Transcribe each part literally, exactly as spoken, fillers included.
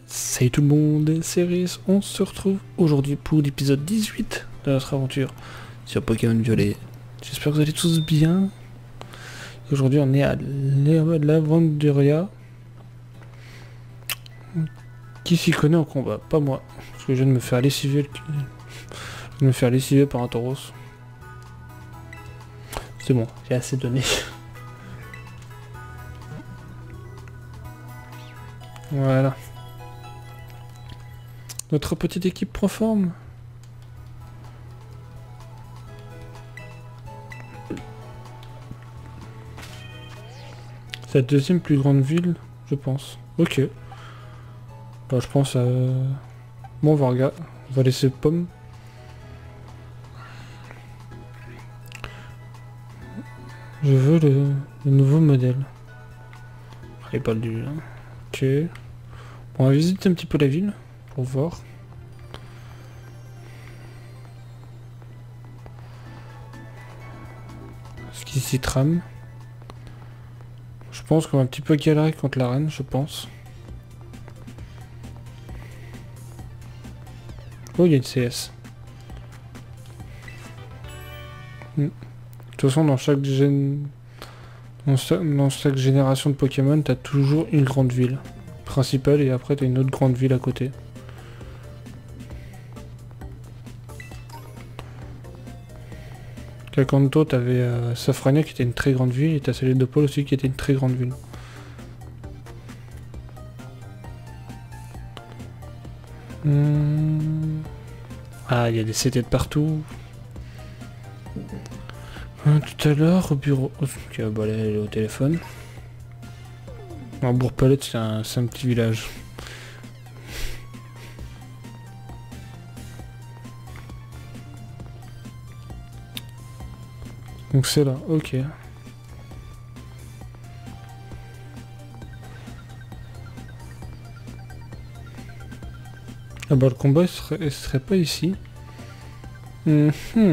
Salut tout le monde, c'est Riz, on se retrouve aujourd'hui pour l'épisode dix-huit de notre aventure sur Pokémon Violet. J'espère que vous allez tous bien. Aujourd'hui on est à l'Aventuria. Qui s'y connaît en combat? Pas moi, parce que je viens de me faire lessiver, le... je viens de me faire lessiver par un tauros. C'est bon, j'ai assez donné. Voilà. Notre petite équipe prend forme. C'est la deuxième plus grande ville, je pense. Ok. Bah, je pense à... Bon, on va regarder. On va laisser Pomme. Je veux le, le nouveau modèle. Allez, pas du... Ok. Bon, on va visiter un petit peu la ville. Pour voir. Ce qui s'y trame. Je pense qu'on va un petit peu galérer contre la reine, je pense. Oh, il y a une C S. Hmm. De toute façon, dans chaque, gén... dans, chaque... dans chaque génération de Pokémon, t'as toujours une grande ville principale et après t'as une autre grande ville à côté. À Kanto, t'avais euh, Safrania qui était une très grande ville, et t'as Célédopole aussi qui était une très grande ville. Hum... Ah, il y a des C T de partout. Euh, tout à l'heure, au bureau... Ok, bah là, elle est au téléphone. Alors, Bourg-Palette, c'est un, un petit village. Donc c'est là, ok. Ah bah le combat il serait, il serait pas ici. Mmh.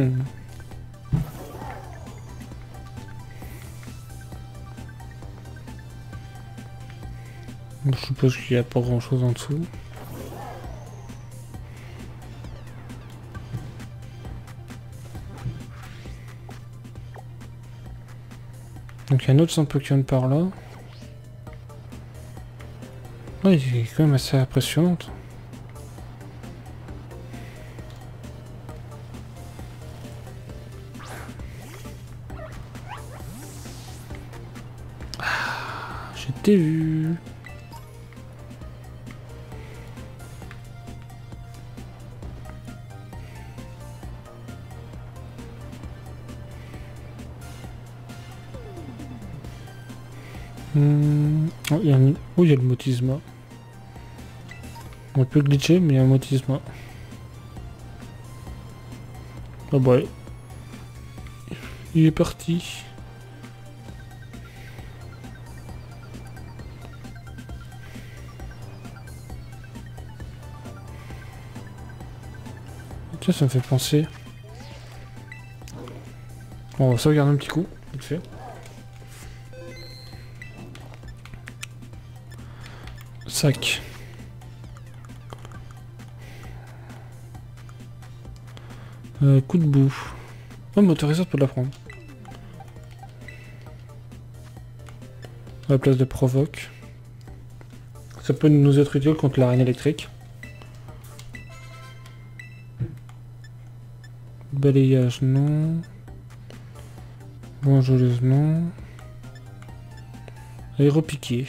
Je suppose qu'il n'y a pas grand chose en dessous. Donc il y a un autre centre Pokémon par là. Ouais, il est quand même assez impressionnant. Ah, je t'ai vu. Mmh. Oh, il y a un... oh, il y a le Motisma. On peut glitcher, mais il y a un Motisma. Ah bah, il est parti. Tiens, ça me fait penser. On va sauvegarder un petit coup, vite fait. Sac. Euh, coup de boue. Oh, motoriseur peut la prendre. À la place de provoque. Ça peut nous être utile contre la reine électrique. Balayage, non. Bonjoleuse, non. Aéropiqué.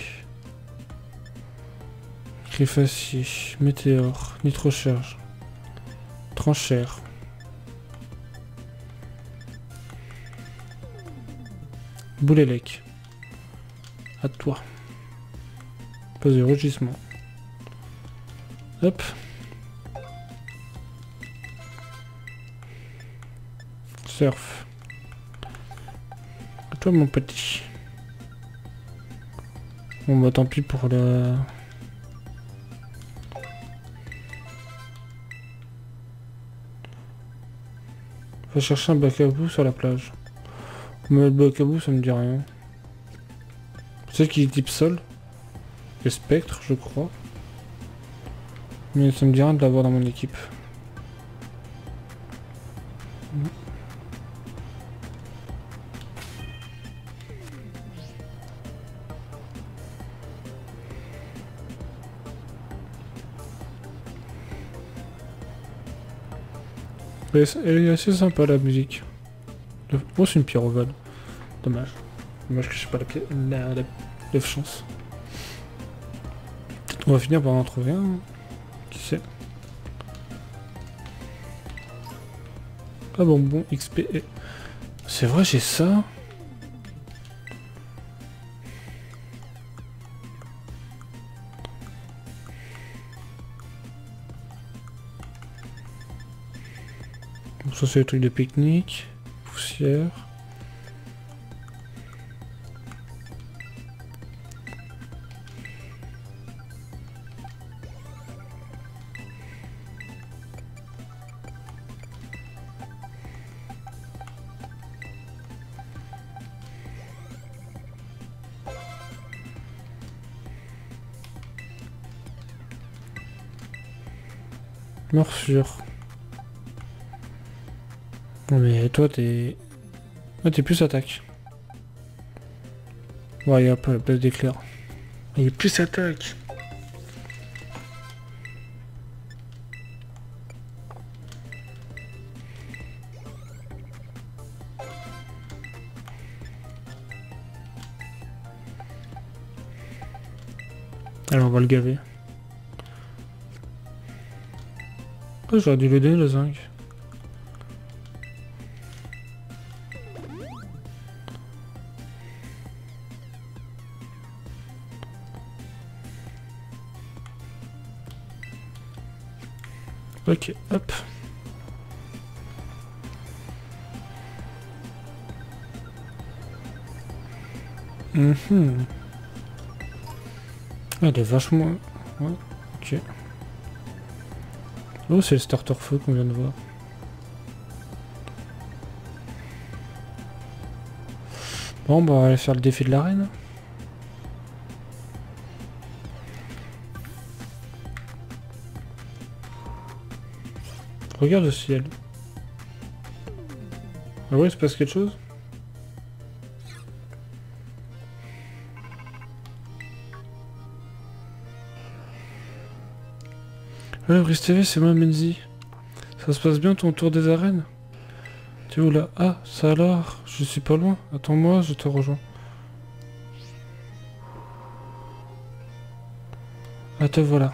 Griffacier, météore, nitrocharge, tranchère. Boulélec. À toi. Pas de rugissement. Hop. Surf. À toi mon petit. Bon bah tant pis pour la... Va chercher un bac à boue sur la plage. Mais le bac à boue ça me dit rien. C'est qu'il est type sol. Le spectre je crois. Mais ça me dit rien de l'avoir dans mon équipe. Elle est assez sympa la musique. Oh, c'est une pierre ovale. Dommage. Dommage que je sais pas la, la, la, la chance. On va finir par en trouver un. Qui sait? Ah bon, bon, X P. C'est vrai, j'ai ça. Ça c'est le truc de pique-nique, poussière. Morsure. Non mais toi t'es... Ah, t'es plus attaque. Ouais, il y a un peu la place d'éclair. Il est plus attaque. Alors on va le gaver. Oh, j'aurais dû le donner le zinc. Ok, hop. Mm-hmm. Ah, elle est vachement... Ouais, ok. Oh, c'est le starter feu qu'on vient de voir. Bon, bah, on va aller faire le défi de l'arène. Regarde le ciel. Ah ouais, il se passe quelque chose? Ouais, Brice T V, c'est moi, Menzi. Ça se passe bien ton tour des arènes? Tu es où là? Ah, ça alors? Je suis pas loin. Attends-moi, je te rejoins. Ah, te voilà.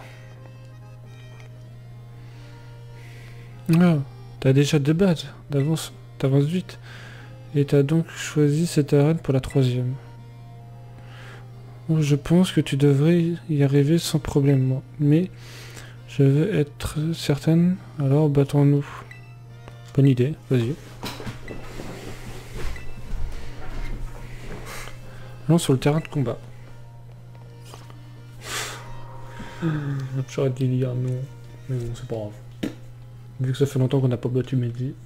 Ah, t'as déjà deux badges d'avance, t'avances vite. Et t'as donc choisi cette arène pour la troisième. Bon, je pense que tu devrais y arriver sans problème, moi. Mais je veux être certaine, alors battons-nous. Bonne idée, vas-y. Allons sur le terrain de combat. J'aurais dû dire non, mais bon, c'est pas grave. Vu que ça fait longtemps qu'on n'a pas battu Mehdi.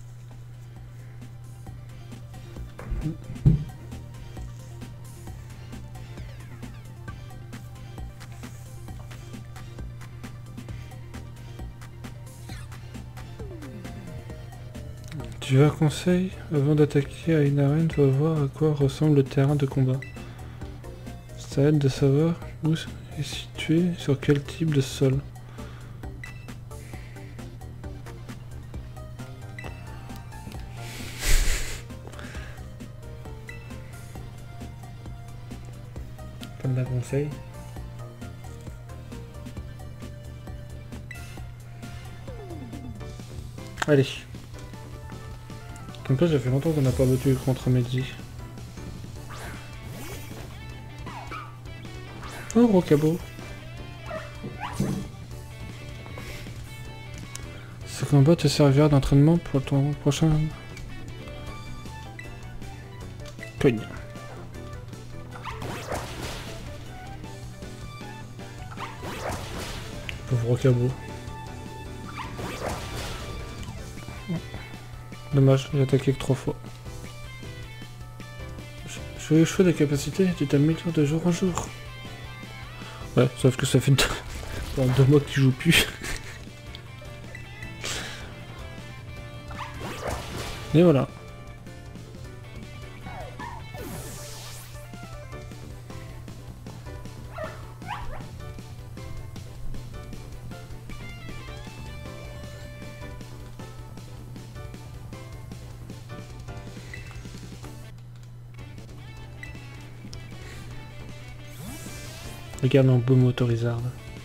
Tu veux un conseil? Avant d'attaquer à une arène, tu vas voir à quoi ressemble le terrain de combat. Ça aide de savoir où est situé, sur quel type de sol. Pas de conseil. Allez. Comme ça, ça fait longtemps qu'on n'a pas battu contre Mehdi. Oh, Rocabo. Ce combat te servira d'entraînement pour ton prochain... Cogne. Pauvre Rocabo. Dommage, j'ai attaqué que trois fois. Je suis le choix de capacité, tu t'améliores de jour en jour. Ouais, sauf que ça fait deux, deux mois que tu joues plus. Et voilà. Regarde mon beau motorizard.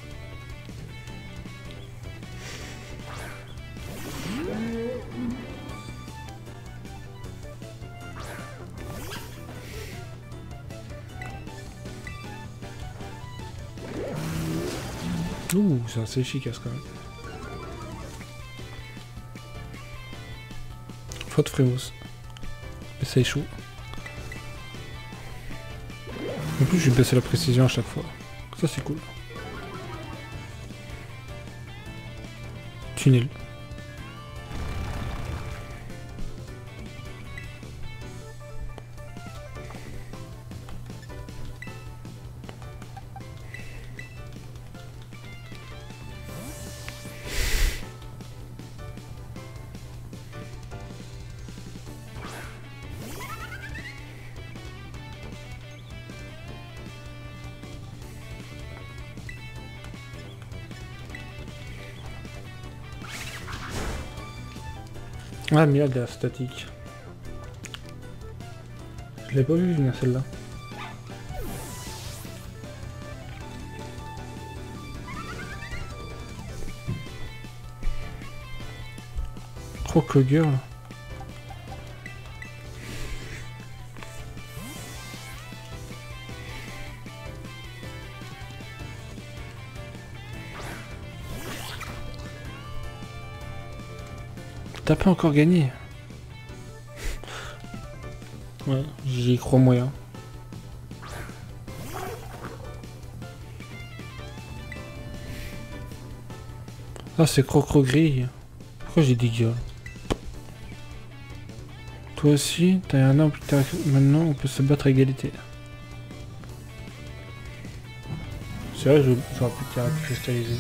Ouh, c'est assez efficace quand même. Faute Frémos. Et ça échoue. En plus, je vais baisser la précision à chaque fois. Ça, c'est cool. Tunnel. Ah, mais il y a de la statique. Je l'ai pas vu venir celle-là. Croque le girl. T'as pas encore gagné. Ouais, j'y crois moyen. Ah, c'est Crocro-Grille. Pourquoi j'ai dit gueule? Toi aussi, t'as un an plus tard. Maintenant, on peut se battre à égalité. C'est vrai, j'aurais pu te cristalliser.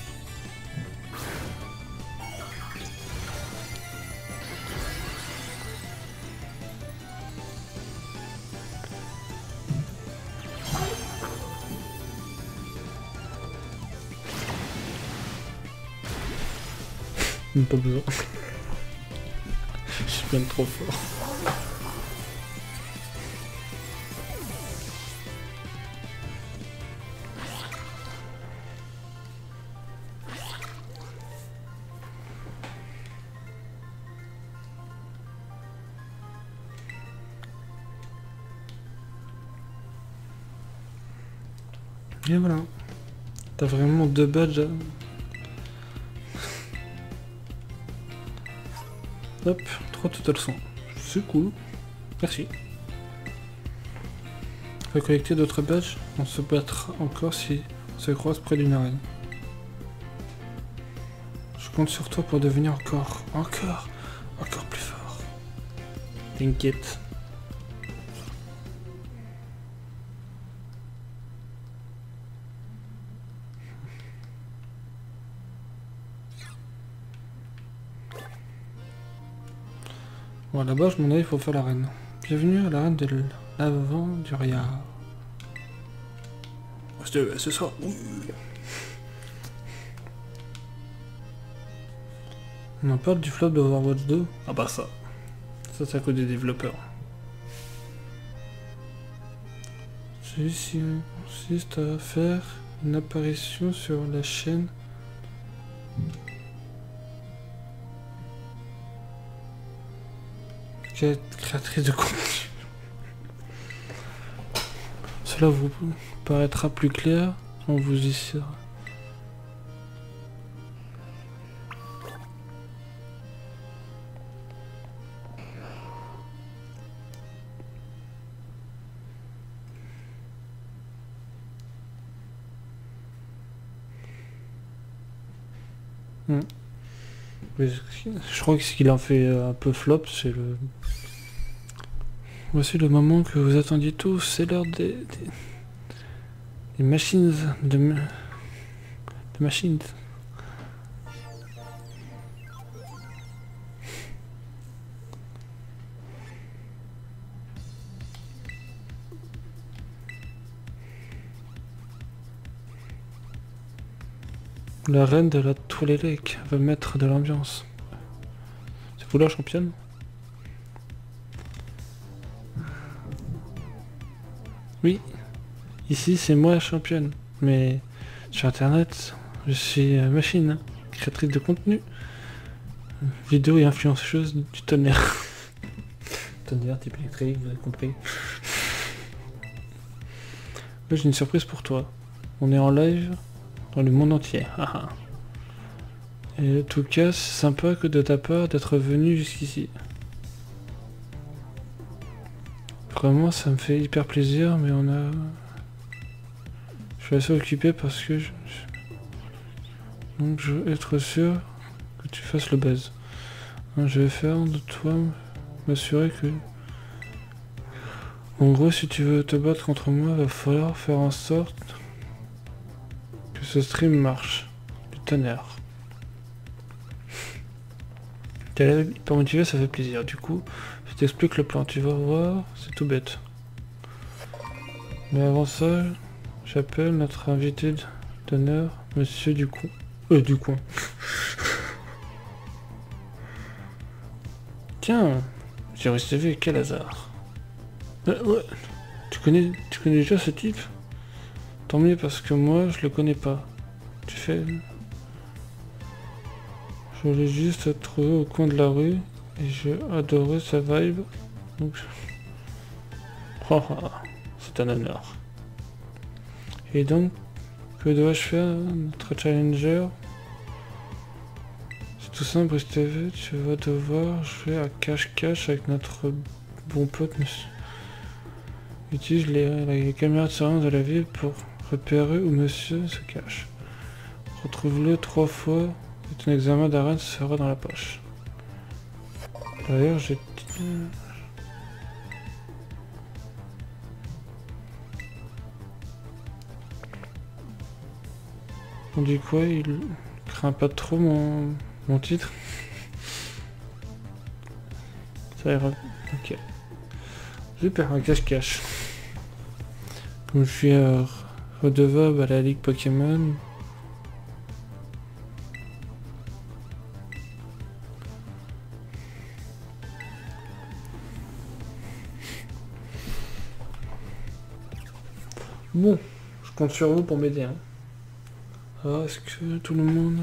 Même pas besoin. Je suis bien trop fort. Et voilà. T'as vraiment deux badges. Hop, trois total cent. C'est cool. Merci. On va collecter d'autres badges. On se battra encore si on se croise près d'une arène. Je compte sur toi pour devenir encore, encore, encore plus fort. T'inquiète. Bon, là-bas, je m'en ai, il faut faire l'arène. Bienvenue à l'arène de l'Aventurier. Ce soir, oui. On en parle du flop de Overwatch deux? Ah bah ça. Ça, c'est à cause des développeurs. Celui-ci consiste à faire une apparition sur la chaîne. Créatrice de contenu. Cela vous paraîtra plus clair quand vous y serez. Hmm. Je crois que ce qu'il en fait un peu flop, c'est le... Voici le moment que vous attendiez tous, c'est l'heure des, des, des machines de, de machines. La reine de la Toilélec veut mettre de l'ambiance. C'est vous la championne? Oui, ici c'est moi la championne, mais sur internet, je suis euh, machine, hein, créatrice de contenu, vidéo et influenceuse du tonnerre. Tonnerre, type électrique, vous avez compris. Là j'ai une surprise pour toi. On est en live dans le monde entier. Et en tout cas, c'est sympa que de ta part d'être venu jusqu'ici. Vraiment, ça me fait hyper plaisir, mais on a... Je suis assez occupé parce que... Je... Donc je veux être sûr que tu fasses le buzz. Je vais faire de toi m'assurer que... En gros, si tu veux te battre contre moi, il va falloir faire en sorte que ce stream marche. Du tonnerre. T'as l'air hyper motivé, ça fait plaisir. Du coup, je t'explique le plan. Tu vas voir, c'est tout bête. Mais avant ça, j'appelle notre invité d'honneur, Monsieur Ducoin. Euh, Ducoin. Tiens, j'ai recevé, quel hasard. Euh, ouais. Tu connais, tu connais déjà ce type? Tant mieux parce que moi, je le connais pas. Tu fais... Je l'ai juste trouvé au coin de la rue et j'ai adoré sa vibe. Donc... Oh, oh, c'est un honneur. Et donc, que dois-je faire, notre challenger? C'est tout simple, Steve. Tu vas devoir jouer à cache-cache avec notre bon pote, monsieur. Utilise les, les caméras de surveillance de la ville pour repérer où monsieur se cache. Retrouve-le trois fois et ton examen d'arène sera dans la poche. D'ailleurs, j'ai... On dit quoi? Il craint pas trop mon, mon titre? Ça ira... Ok. Super, un cache-cache. Comme je suis euh, redevable à la Ligue Pokémon. Bon, je compte sur vous pour m'aider. Hein. Ah, est-ce que tout le monde...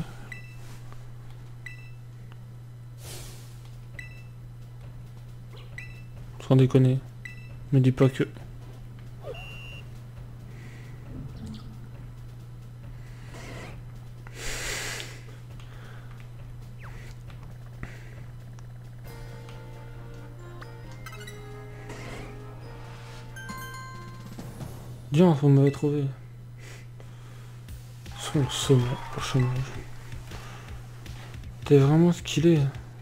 Sans déconner. Me dis pas que... Bien, vous m'avez trouvé. Son sommet au chômage. T'es vraiment skillé.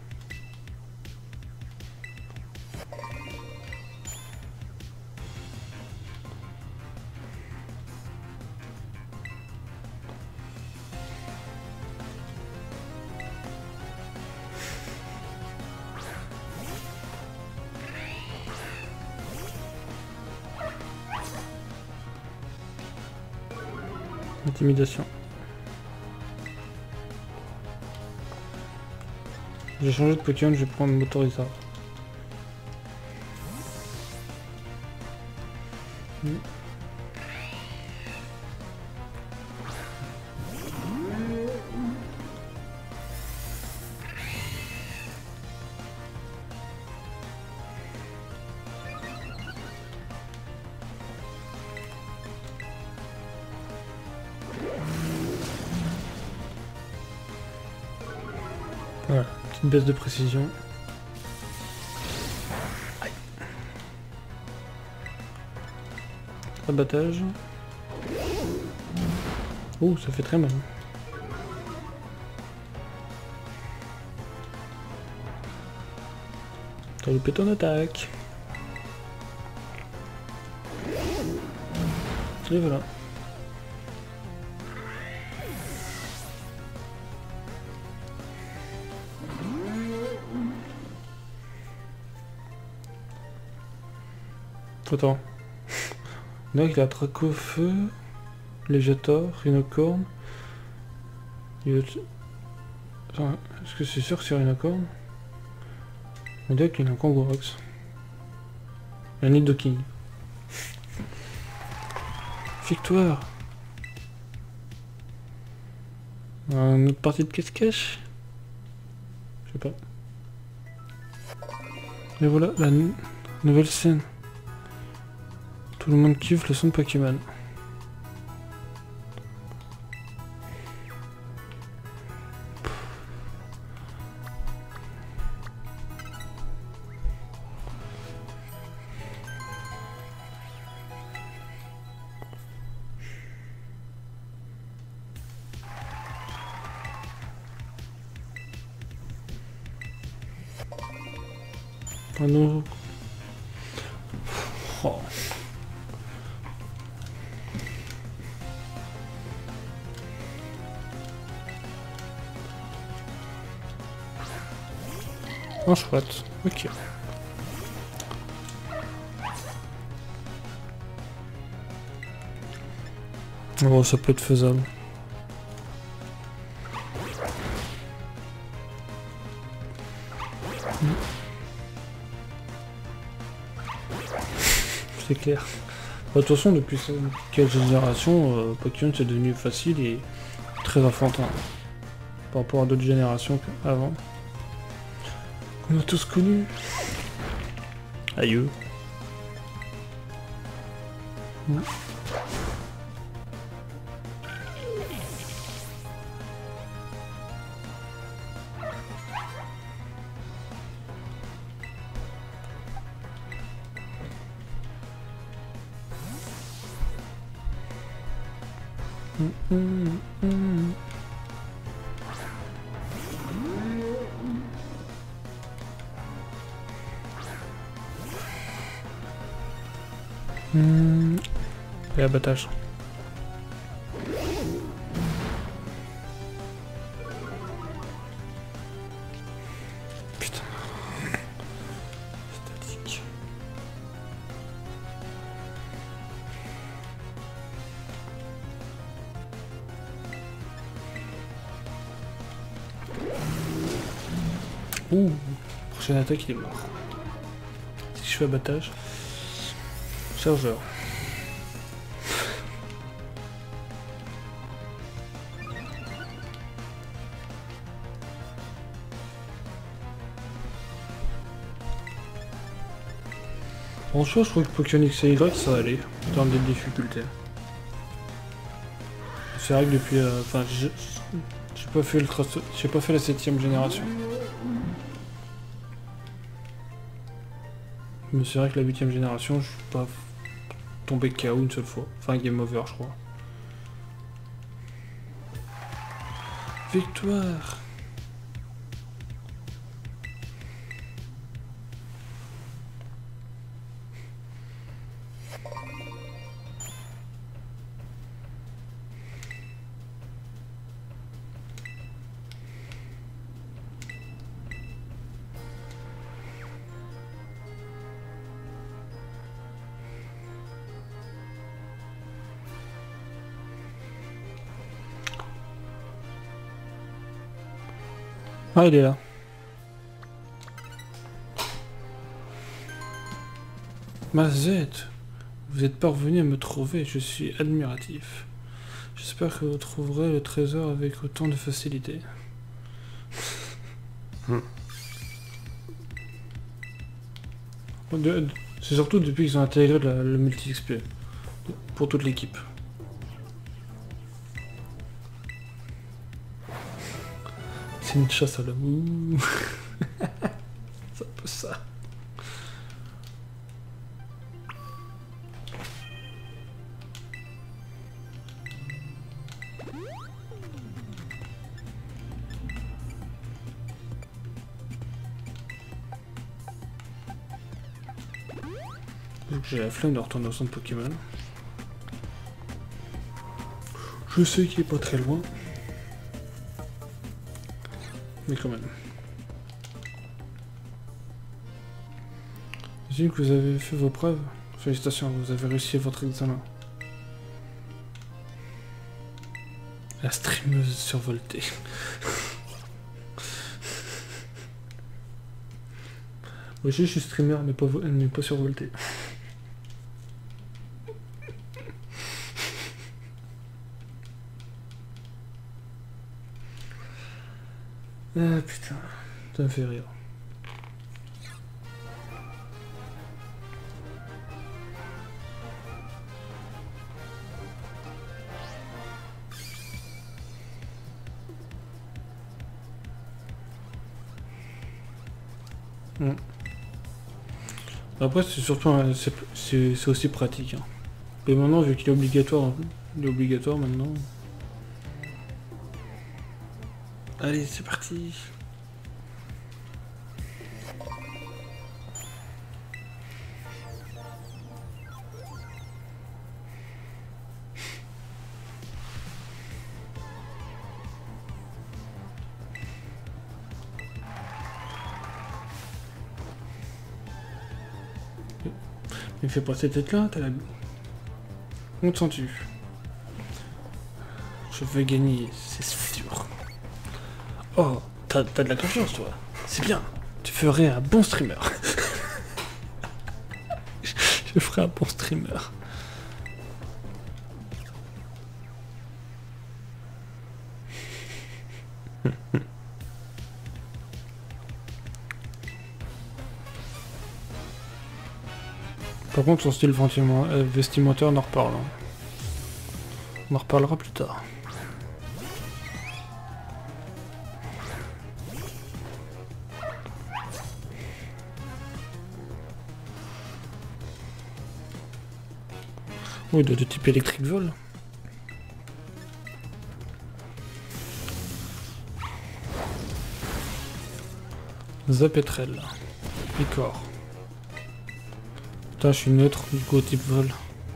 Intimidation. J'ai changé de Pokémon, je vais prendre Motorizard. Mm. Voilà, petite baisse de précision. Aïe. Abattage. Oh, ça fait très mal. T'as loupé ton attaque. Et voilà. Attends. Donc il a Dracofeu, Légiator, Rhinocorne. Attends, est-ce que c'est sûr que c'est Rhinocorn? On dirait qu'il y a un Kangourox. Un Nidoking. Victoire. Une autre partie de cache-cache? Je sais pas. Et voilà, la nouvelle scène. Tout le monde kiffe le son de Pokémon. Un nouveau... Oh. Un chouette, ok. Oh, ça peut être faisable. C'est clair. De toute façon, depuis quelques générations, euh, Pokémon c'est devenu facile et très enfantin. Par rapport à d'autres générations avant. On a tous connu. Aïe. Mmh. Mmh, mmh, mmh. Mmh. Et abattage. Putain. Statique. Ouh, prochaine attaque il est mort. Si je fais abattage. Chargeur. En soi, je trouve que Pokémon X et Y ça allait en termes de difficulté. C'est vrai que depuis, enfin, euh, j'ai pas fait ultra, j'ai pas fait la septième génération. Mais c'est vrai que la huitième génération, je suis pas tombé K O une seule fois. Enfin, game over, je crois. Victoire. Ah, il est là. Mazette, vous êtes parvenu à me trouver, je suis admiratif. J'espère que vous trouverez le trésor avec autant de facilité. Hmm. C'est surtout depuis qu'ils ont intégré la, le multi-X P pour toute l'équipe. C'est une chasse à l'amour. C'est un peu ça. J'ai la flemme de retourner au centre Pokémon. Je sais qu'il est pas très loin. Mais quand même. J'imagine que vous avez fait vos preuves. Félicitations, vous avez réussi votre examen. La streameuse survoltée. Moi je suis streamer mais pas, mais pas survolté. Ah putain, ça me fait rire. Mm. Après c'est surtout c'est aussi pratique. Hein. Et maintenant vu qu'il est obligatoire, il est obligatoire maintenant. Allez c'est parti. Il fait pas cette tête là, t'as la... Où te sens-tu? Je veux gagner, c'est sûr. Oh, t'as de la confiance toi. C'est bien. Tu ferais un bon streamer. Je ferais un bon streamer. Par contre, son style vestimentaire, on en reparle. On en reparlera plus tard. Oui, de, de type électrique vol. Zapetrel. Picor. Putain, je suis neutre du coup au type vol.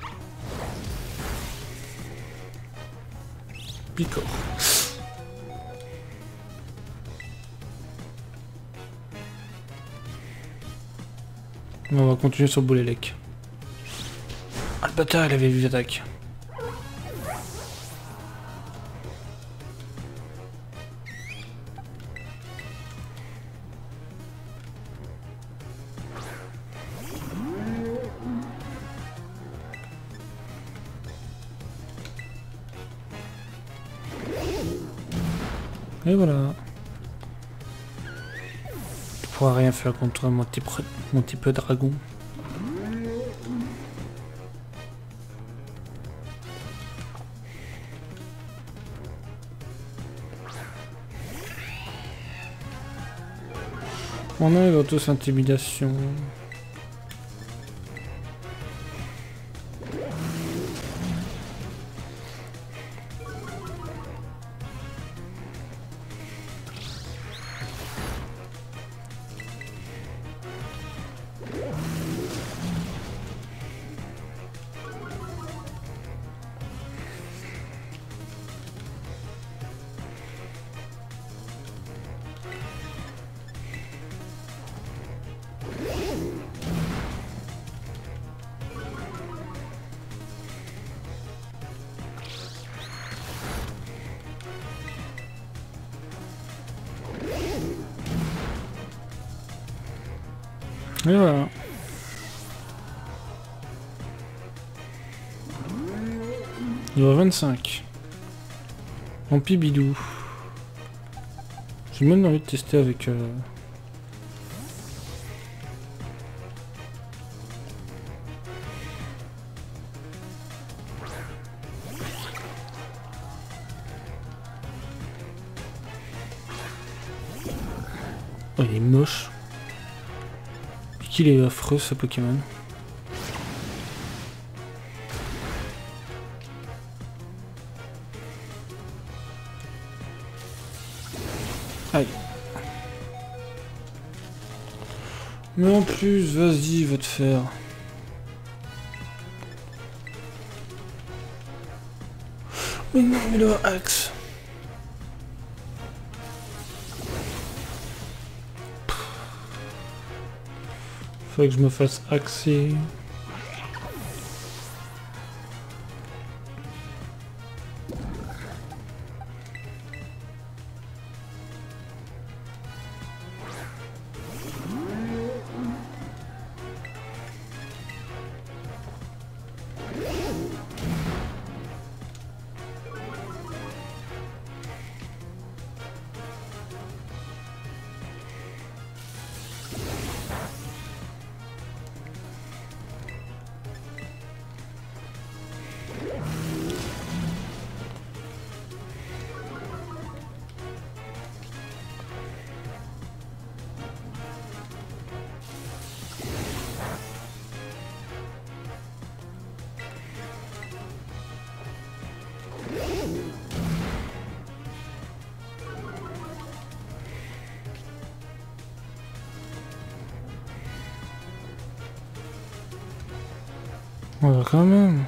Picor. On va continuer sur Bolélec. Ah le bâtard, il avait vu l'attaque. Et voilà. Tu pourras rien faire contre mon type, mon type dragon. On a eu tous intimidation. Et voilà. Niveau vingt-cinq. En pibidou. J'ai même envie de tester avec... Euh... Oh, il est moche. Qu'il est affreux ce Pokémon. Aïe. Mais en plus, vas-y, va te faire. Mais non, mais le axe. Faut que je me fasse axer. On va quand même.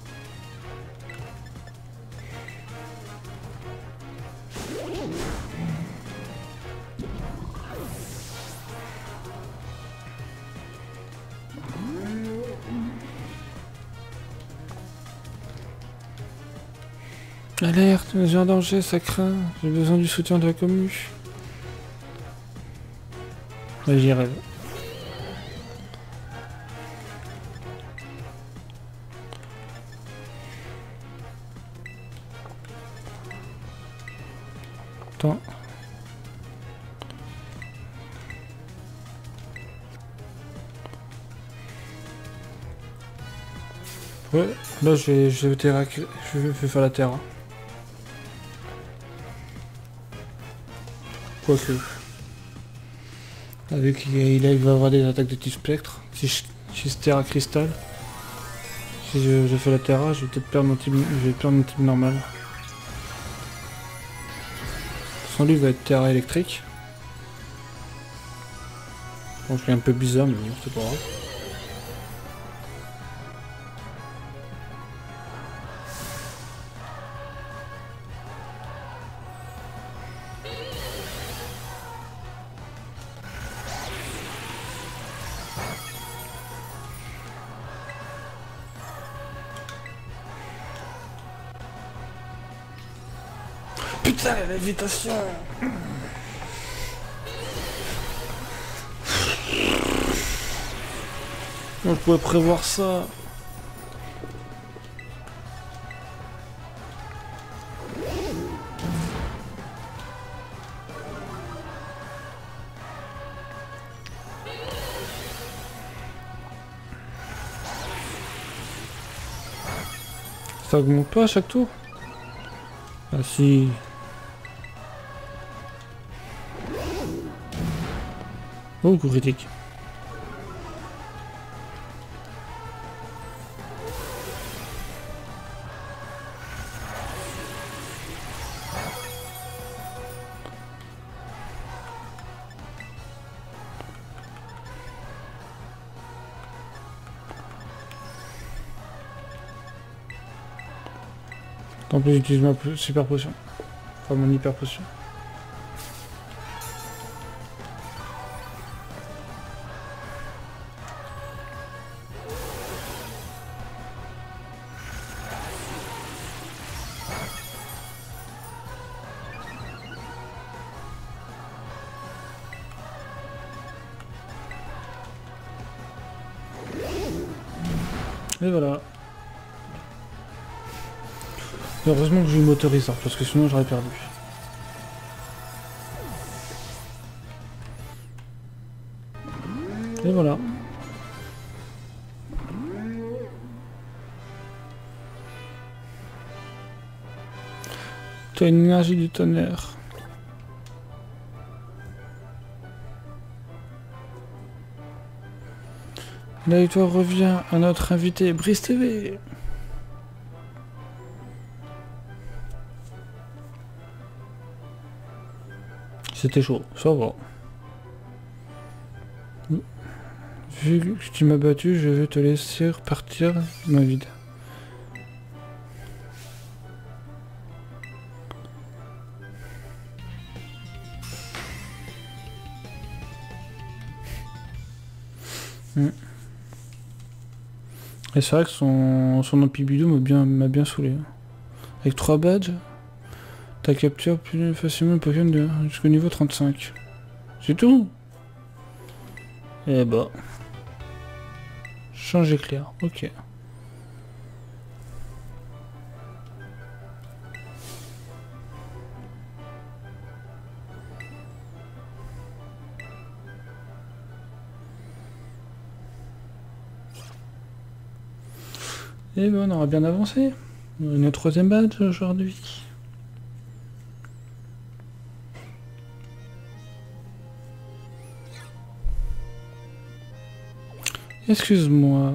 Alerte, j'ai un danger, ça craint. J'ai besoin du soutien de la commu. Ouais, j'y rêve. Attends. Ouais, là je vais, je vais, terra... je vais faire la terre. Quoique. Vu qu'il va avoir des attaques de type spectre, si je, si je terre à cristal, si je, je fais la terra, je vais peut-être perdre mon type, je vais perdre mon type normal. Sans lui, il va être terra électrique. Bon, je suis un peu bizarre, mais bon, c'est pas grave. Putain, la lévitation! On pouvait prévoir ça. Ça augmente pas à chaque tour? Ah si. Oh, coup critique. En plus, j'utilise ma super potion. Enfin, mon hyper potion. Et voilà. Et heureusement que j'ai eu motoriseur, parce que sinon j'aurais perdu. Et voilà. Tu as une énergie du tonnerre. La victoire revient à notre invité Brice T V. C'était chaud, ça va. Vu que tu m'as battu, je vais te laisser repartir ma vide. Mm. Et c'est vrai que son, son amphibiolum m'a bien, m'a bien saoulé. Avec trois badges, t'as capturé plus facilement le Pokémon jusqu'au niveau trente-cinq. C'est tout. Et bah. Changer clair, ok. Et ben on aura bien avancé. On a notre troisième badge aujourd'hui. Excuse-moi.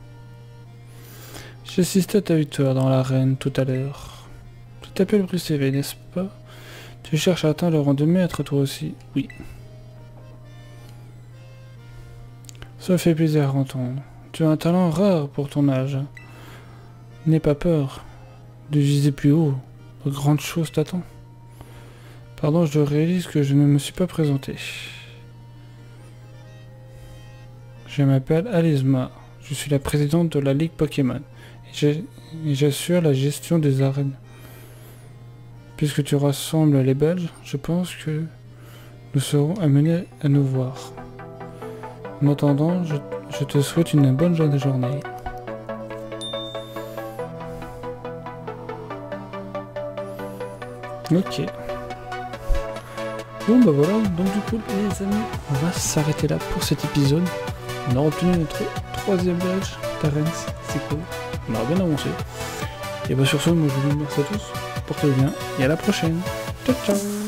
J'ai assisté à ta victoire dans l'arène tout à l'heure. Tu t'appelles Brice T V, n'est-ce pas? Tu cherches à atteindre le rang de maître toi aussi? Oui. Ça me fait plaisir à entendre. Tu as un talent rare pour ton âge. N'aie pas peur de viser plus haut. De grandes choses t'attendent. Pardon, je réalise que je ne me suis pas présenté. Je m'appelle Alizma. Je suis la présidente de la Ligue Pokémon. Et j'assure la gestion des arènes. Puisque tu rassembles les Belges, je pense que nous serons amenés à nous voir. En attendant, je, je te souhaite une bonne journée. Ok. Bon bah voilà, donc du coup les amis, on va s'arrêter là pour cet épisode. On a obtenu notre troisième badge, Terence, c'est cool. On aura bien avancé. Et bah sur ce, moi je vous dis merci à tous, portez-vous bien, et à la prochaine. Ciao ciao.